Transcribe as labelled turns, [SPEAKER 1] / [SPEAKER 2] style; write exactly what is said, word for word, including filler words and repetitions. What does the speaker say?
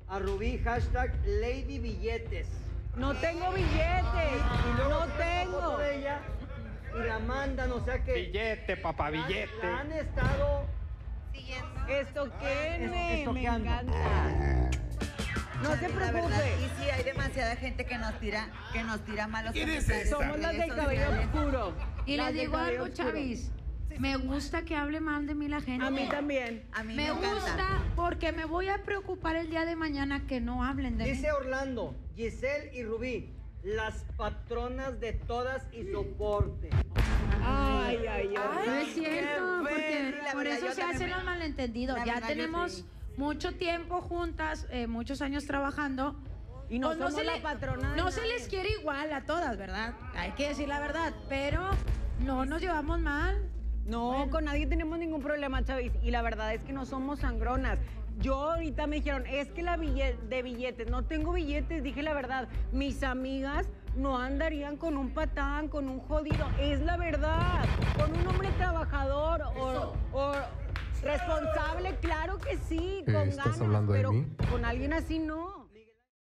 [SPEAKER 1] a Rubí, hashtag Lady Billetes.
[SPEAKER 2] No tengo billetes,
[SPEAKER 1] Y luego
[SPEAKER 2] no
[SPEAKER 1] sube una foto
[SPEAKER 2] tengo.
[SPEAKER 1] de ella y la mandan, o sea que...
[SPEAKER 3] Billete, papá,
[SPEAKER 1] la-
[SPEAKER 3] billete.
[SPEAKER 1] la han estado...
[SPEAKER 2] Esto que
[SPEAKER 1] Es-
[SPEAKER 2] me
[SPEAKER 1] estoqueando.
[SPEAKER 2] encanta. No se
[SPEAKER 4] La verdad,
[SPEAKER 2] preocupe.
[SPEAKER 4] y sí, hay demasiada gente que nos tira, que nos tira malos
[SPEAKER 5] ¿Quién es
[SPEAKER 4] comentarios.
[SPEAKER 5] esa?
[SPEAKER 2] Somos
[SPEAKER 4] en
[SPEAKER 2] las
[SPEAKER 4] redes
[SPEAKER 2] del cabello
[SPEAKER 4] sociales.
[SPEAKER 2] oscuro.
[SPEAKER 6] Y
[SPEAKER 2] Las
[SPEAKER 6] les
[SPEAKER 2] del
[SPEAKER 6] digo
[SPEAKER 2] cabello
[SPEAKER 6] algo,
[SPEAKER 2] oscuro.
[SPEAKER 6] Chavis. Me gusta que hable mal de mí la gente.
[SPEAKER 2] A mí también.
[SPEAKER 4] A mí
[SPEAKER 6] Me
[SPEAKER 4] me, encanta.
[SPEAKER 6] gusta porque me voy a preocupar el día de mañana que no hablen de mí.
[SPEAKER 1] Dice Orlando, Giselle y Rubí, las patronas de todas y soporte.
[SPEAKER 2] Ay, ay,
[SPEAKER 6] No
[SPEAKER 2] ay.
[SPEAKER 6] es cierto, porque
[SPEAKER 4] la
[SPEAKER 6] por
[SPEAKER 4] verdad,
[SPEAKER 6] eso
[SPEAKER 4] yo
[SPEAKER 6] se
[SPEAKER 4] también
[SPEAKER 6] hacen
[SPEAKER 4] me-
[SPEAKER 6] los malentendidos.
[SPEAKER 4] la
[SPEAKER 6] Ya
[SPEAKER 4] verdad, yo
[SPEAKER 6] tenemos
[SPEAKER 4] sí.
[SPEAKER 6] mucho tiempo juntas, eh, muchos años trabajando.
[SPEAKER 2] Y no
[SPEAKER 6] Pues
[SPEAKER 2] somos
[SPEAKER 6] se
[SPEAKER 2] la
[SPEAKER 6] le-
[SPEAKER 2] patrona de
[SPEAKER 6] No se
[SPEAKER 2] nadie.
[SPEAKER 6] les quiere igual a todas, ¿verdad? Hay que decir la verdad, pero no nos llevamos mal.
[SPEAKER 2] No, con nadie tenemos ningún problema, Chavis. Y la verdad es que no somos sangronas. Yo ahorita me dijeron, es que la bille- de billetes, no tengo billetes, dije la verdad. Mis amigas no andarían con un patán, con un jodido. Es la verdad. Con un hombre trabajador o, o responsable, claro que sí, con
[SPEAKER 7] ¿Estás
[SPEAKER 2] ganas.
[SPEAKER 7] hablando de
[SPEAKER 2] pero
[SPEAKER 7] mí?
[SPEAKER 2] con alguien así no.